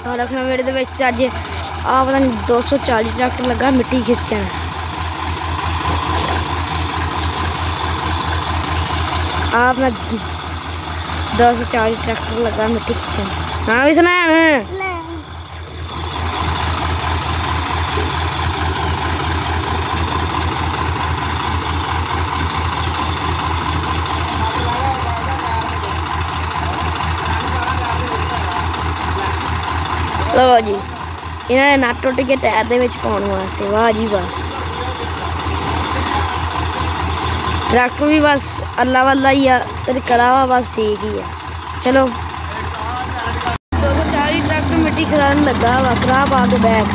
रखना मेरे दे विच अज आ पता नहीं 240 ट्रैक्टर लगा मिट्टी खिंचण। आप मैं 240 ट्रैक्टर लगा मिट्टी खिंचण। हाँ भी सुना लो जी इन्होंने नट टुट के टायर दे विच पाउण वास्ते। वाह जी वाह। ट्रैक्टर भी बस अल्लाह वाला ही है ते करा हुआ बस ठीक ही है। चलो 240 ट्रैक्टर मिट्टी खिलाने लगा वा करा पा के बैग।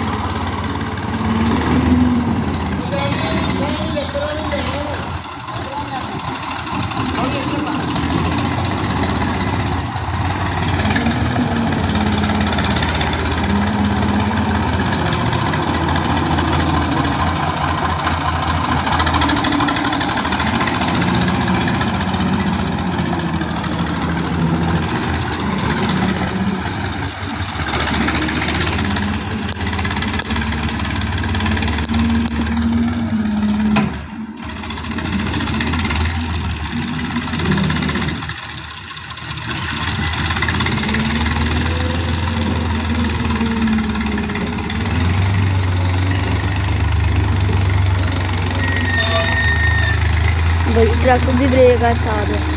भाई ट्रैक्टर की ब्रेक है स्टार्ट है।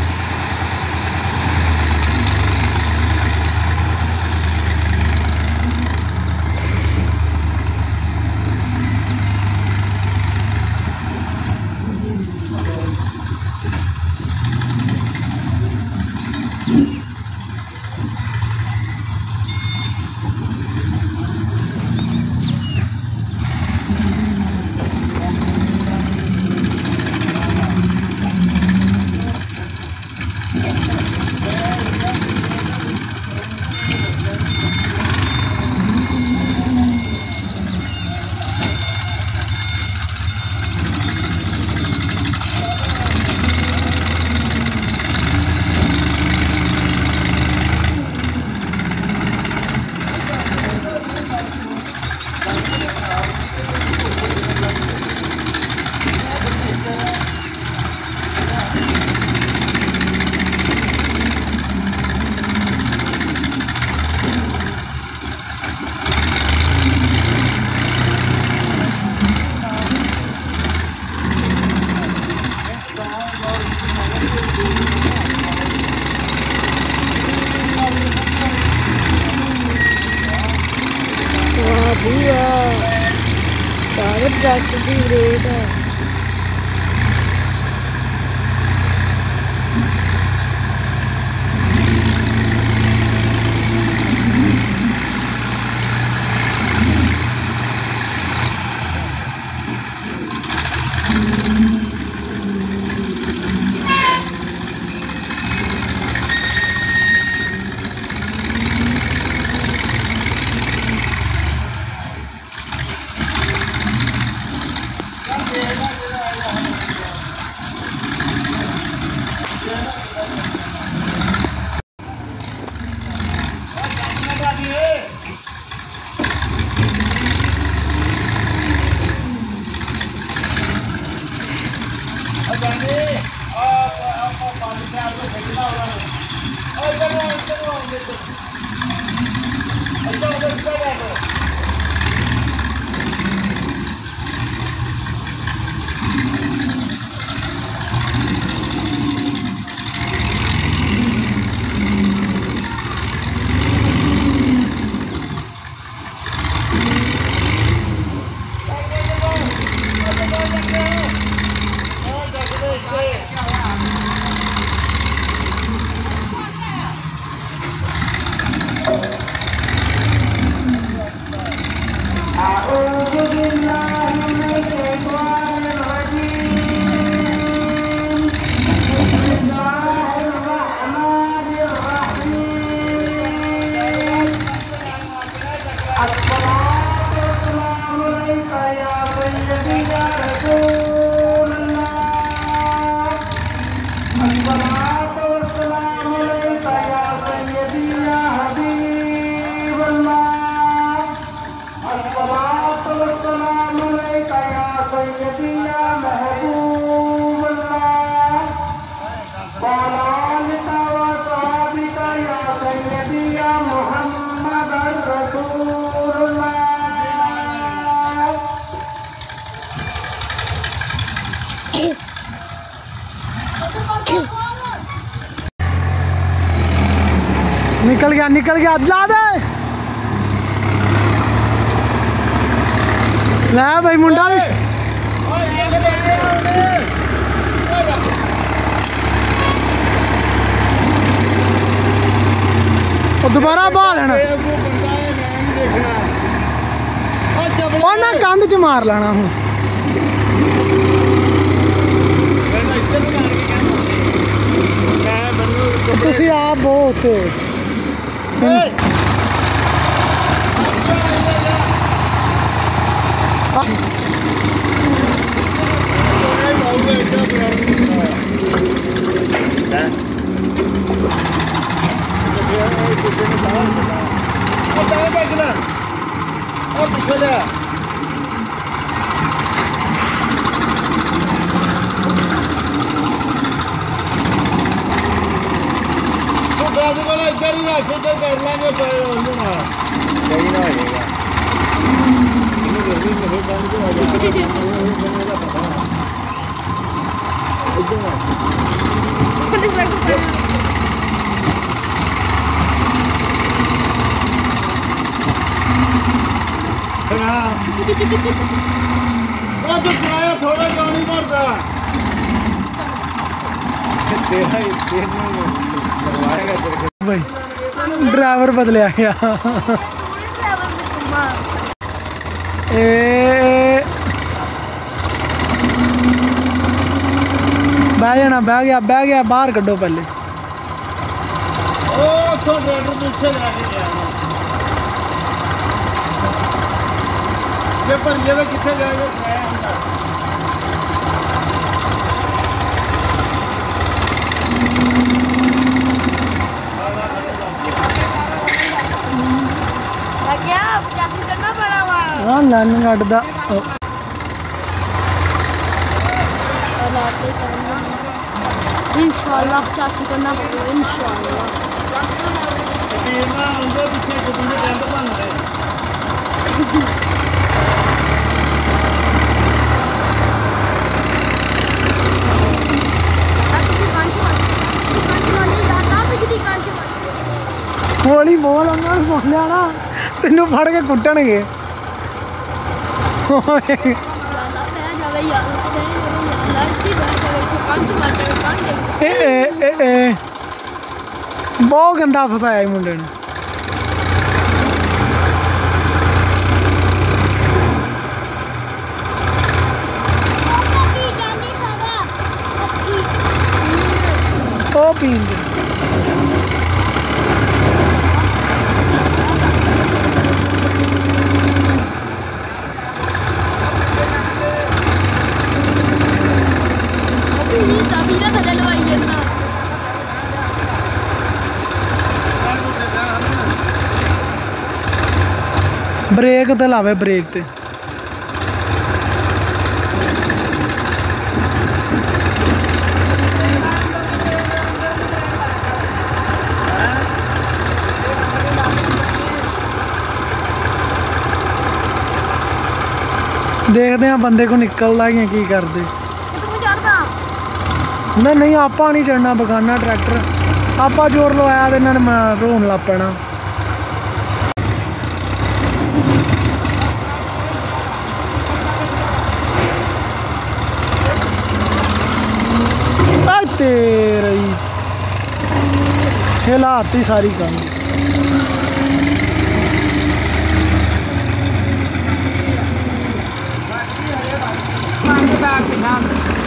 ट्रैक्टर की ब्रेक है। نکل گیا لا دے لے بھائی منڈا دوبارہ بہا لینا کندھ چ مار لینا ہوں تسی آپ بہت تھوڑا کیوں نہیں کرتا ڈرائیور بدلیا گیا بہ جانا بہ گیا باہر کڈو پہلے کتنے جائے گا لائن کٹتا انشاءاللہ 85 کرنا پڑے انشاءاللہ ہولی بول بولیا نا تینوں پھڑ کے کٹن گے بہت گندا فسایا منڈے نے وہ پین بریک تے لاوے بریک تے دیکھتے ہیں بندے کو نکلتا ہی کی کرتے نہیں آپ نہیں چڑھنا بگانا ٹریکٹر آپ زور لوایا تو انہوں نے رون لگ پینا تیری ہلاتی ساری کام